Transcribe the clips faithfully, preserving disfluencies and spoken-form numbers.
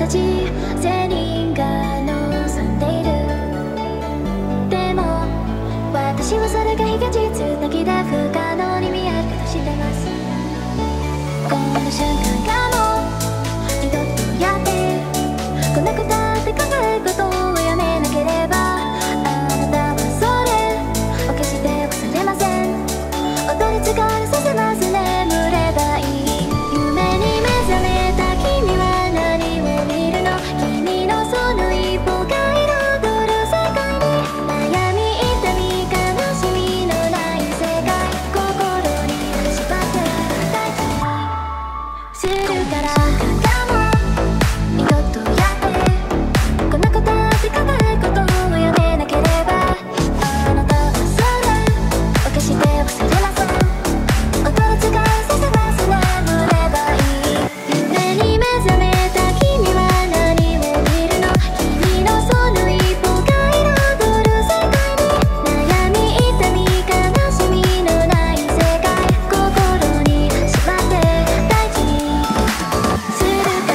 たち全員が望んでいる。でも私はそれが非現実的で不可能に見えるけど知ってます。この瞬間がもう二度とやってこなくたって考えることをやめなければ、あなたはそれを決して忘れません。踊り疲れさせます。眠ればいい夢に目覚めた君は何を見るの？君のその一歩が彩る世界に悩み痛み悲しみのない世界、心に縛って大事にするから。二度とやってこんなことって考えることをやめなければ、あなたはそれを決して忘れません。踊り疲れさせます。眠ればいい夢に目覚めた君は何を見るの？君のその一歩が彩る世界に悩み痛み悲しみのない世界、心に縛って大事にするから。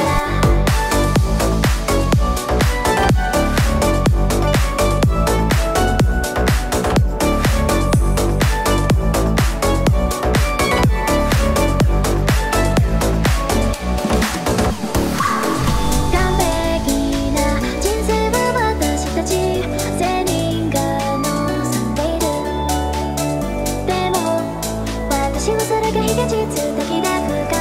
完璧な人生は私たち全員が望んでいる。でも私はそれが非現実的で不可